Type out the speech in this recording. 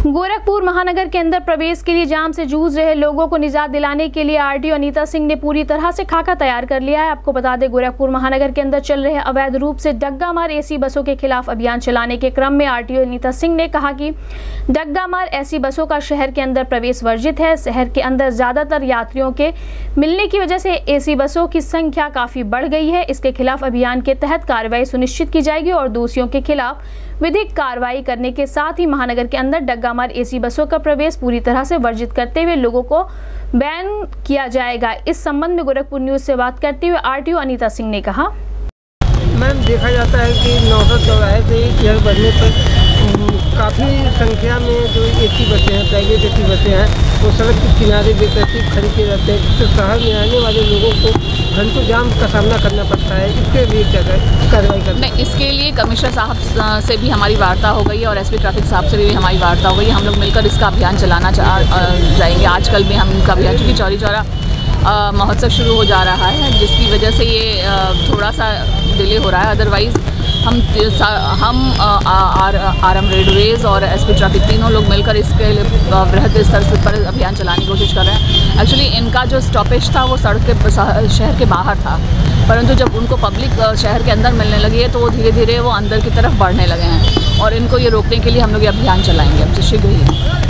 गोरखपुर महानगर के अंदर प्रवेश के लिए जाम से जूझ रहे लोगों को निजात दिलाने के लिए आरटीओ अनीता सिंह ने पूरी तरह से खाका तैयार कर लिया है। आपको बता दें, गोरखपुर महानगर के अंदर चल रहे अवैध रूप से डग्गा मार एसी बसों के खिलाफ अभियान चलाने के क्रम में आरटीओ अनीता सिंह ने कहा कि डग्गा मार एसी बसों का शहर के अंदर प्रवेश वर्जित है। शहर के अंदर ज्यादातर यात्रियों के मिलने की वजह से एसी बसों की संख्या काफी बढ़ गई है। इसके खिलाफ अभियान के तहत कार्रवाई सुनिश्चित की जाएगी और दोषियों के खिलाफ विधिक कार्रवाई करने के साथ ही महानगर के अंदर डग्गा मार एसी बसों का प्रवेश पूरी तरह से वर्जित करते हुए लोगों को बैन किया जाएगा। इस संबंध में गोरखपुर न्यूज से बात करते हुए आरटीओ अनीता सिंह ने कहा, मैम देखा जाता है कि 900 चौराहे से शहर बढ़ने पर काफ़ी संख्या में जो एसी बसें हैं, प्राइवेट एसी बसें हैं, वो सड़क के किनारे बेतरतीब खड़ी के रहते हैं, जिससे शहर में आने वाले लोगों को घंटों जाम का सामना करना पड़ता है। इसके लिए क्या कार्रवाई करना? नहीं, इसके लिए कमिश्नर साहब से भी हमारी वार्ता हो गई और एसपी ट्रैफिक साहब से भी हमारी वार्ता हो गई। हम लोग मिलकर इसका अभियान चलाना जाएंगे। आजकल में हम इनका अभियान, चूँकि चौरी चौरा महोत्सव शुरू हो जा रहा है, जिसकी वजह से ये थोड़ा सा डिले हो रहा है। अदरवाइज़ हम आरएम रेडवेज और एसपी ट्रैफिक तीनों लोग मिलकर इसके लिए बृहद स्तर पर अभियान चलाने की कोशिश कर रहे हैं। एक्चुअली इनका जो स्टॉपेज था वो सड़क के शहर के बाहर था, परंतु जब उनको पब्लिक शहर के अंदर मिलने लगी है तो वो धीरे धीरे वो अंदर की तरफ बढ़ने लगे हैं और इनको ये रोकने के लिए हम लोग ये अभियान चलाएंगे अब शीघ्र ही।